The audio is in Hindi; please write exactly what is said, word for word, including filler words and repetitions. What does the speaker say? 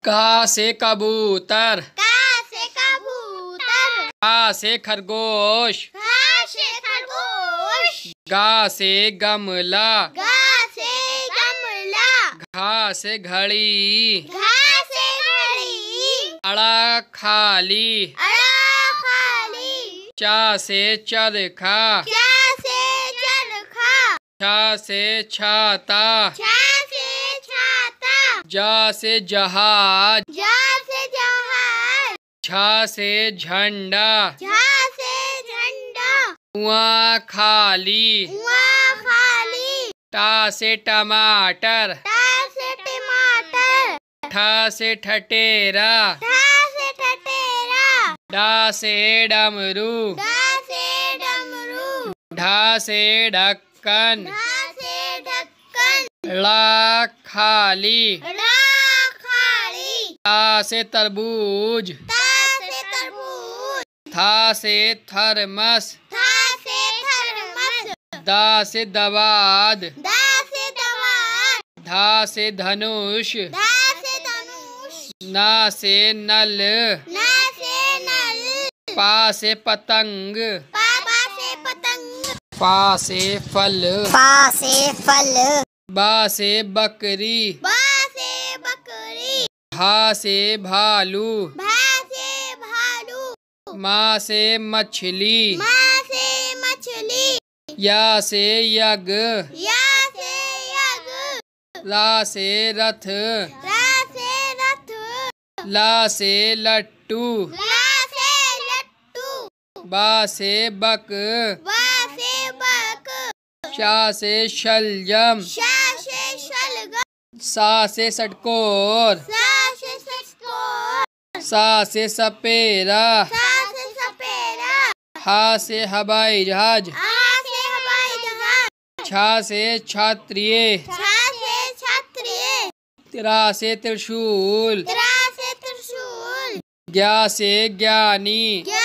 का से कबूतर, का से कबूतर, खा से खरगोश, खा से खरगोश, गा से गमला, गा से गमला, घा से घड़ी, घा से घड़ी, अड़ा खाली, अड़ा खाली, चा से चरखा, चा से चरखा, छा से छाता, छा से छाता, जा से जहाज, जा से जहाज, झा से झंडा, झा से झंडा, कुआं खाली, कुआं खाली, टा से टमाटर, टा से टमाटर, ठा से ठटेरा, ठा से ठटेरा, डा से डमरू, डा से डमरू, ढा से ढक्कन, ढा से ढक्कन, ला खाली, ड़ा खाली, ता से तरबूज, ता से तरबूज, था से थर्मस, था से थर्मस, दा से दवाद, दा से दवात, धा से धनुष, धा से धनुष, ना से नल, ना से नल, पा से पतंग, पापा से पतंग, पा से फल, पा से फल, बा से बकरी, बा से बकरी, भा से भालू, भा से भालू, माँ से मछली, माँ से मछली, या से यज्ञ, या से यज्ञ, ला से रथ, रा से रथ, ला से लट्टू, ला से लट्टू, बा से बक, बा से बक, शा से शलजम, शा से शलगम, सा से षटकोर, सा से षटकोर, सा से सपेरा, सा से सपेरा, हा से हवाई जहाज, आ से हवाई जहाज, छा से क्षत्रिय, छा से क्षत्रिय, तिरा से त्रिशूल, त्रा से त्रिशूल, ज्ञा से ज्ञानी, ज्ञा